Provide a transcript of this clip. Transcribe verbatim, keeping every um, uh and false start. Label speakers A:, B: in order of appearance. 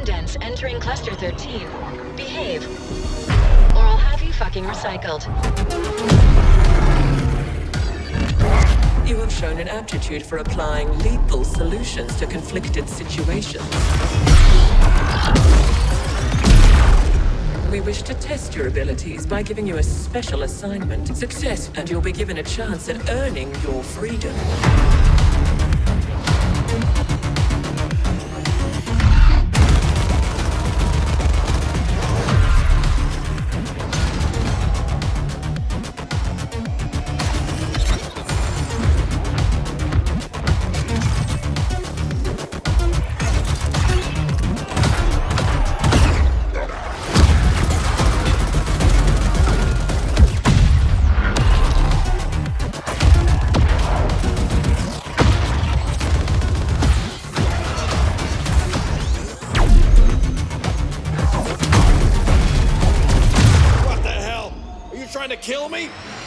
A: indents entering Cluster thirteen. Behave, or I'll have you fucking recycled.
B: You have shown an aptitude for applying lethal solutions to conflicted situations. We wish to test your abilities by giving you a special assignment. Success, and you'll be given a chance at earning your freedom.
C: Trying to kill me?